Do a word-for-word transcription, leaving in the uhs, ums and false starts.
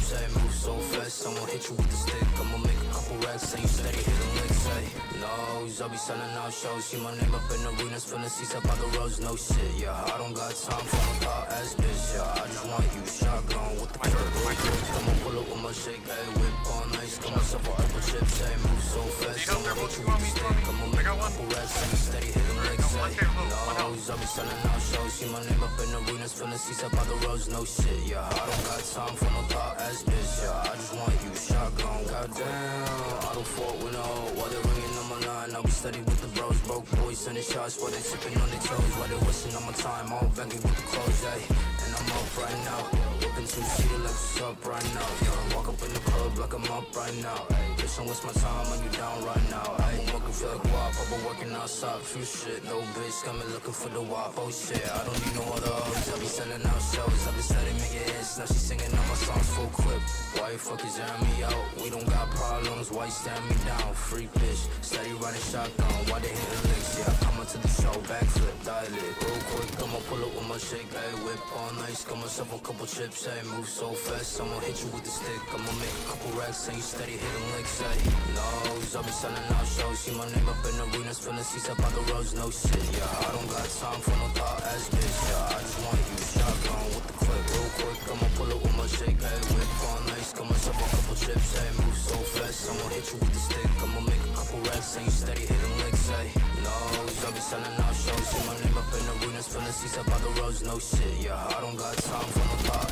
chips, ayy. Move so fast, I'ma hit you with the stick. I'ma make a couple racks, and you steady hitting licks, ayy. Nose, I'll be selling out shows. See my name up in arenas, filling seats up by the roads, no shit, yeah. I don't got time for no thought ass bitch, yeah. I just want you shotgun with the curve, real quick. I'ma pull up with my shake, ayy. Whip on ice, got myself a couple chips, ayy. Move so fast, I'ma hit you with the stick. I'ma make a couple racks, and you steady hitting licks, ayy. Nose, I'll be selling out shows. See my name up in arenas, filling seats up by the roads, no shit, yeah. I don't got time for no thought ass bitch, yeah. I just want you shotgun, goddamn. I don't fault with no, while they ringing on my line, I'll be steady with the bros. Broke boys sending shots while they sipping on their toes, while they wasting on my time, all banging with the clothes, ayy. And I'm up right now, whipping two-seater like what's up right now, yeah. Walk up in the club like I'm up right now, ayy. Bitch, don't waste my time when you down right now, ayy. I'm working feel like wop, I've been working outside, few shit, no bitch, got me looking for the wop, oh shit. I don't need no other hoes, I be selling out shows, I be selling making hits, now she singing all my songs full clip. Why you fuckers airing me out? We don't got problems, why you stand me down? Free bitch, steady running shotgun, why they hitting licks, yeah. Come to the show, backflip, dial it, real quick. I'ma pull up with my shake, ayy. Whip all nice, got myself a couple chips, ayy. Move so fast, I'ma hit you with the stick. I'ma make a couple racks, and you steady hitting licks, ayy. Nose, I'll be selling out shows. See my name up in arenas, filling seats up by the roads, no shit, yeah. I don't got time for no thought ass bitch, yeah. I just want you shotgun with the clip, real quick. I'ma pull up with my shake, ayy. Whip all nice, got myself a couple chips, ayy. Move so fast, I'ma hit you with the stick. I'ma make a couple racks, and you steady hitting licks, ayy. Nose, I'll be selling out shows. See my name up in arenas, filling seats up by the roads, no shit, yeah. I don't got time for no thought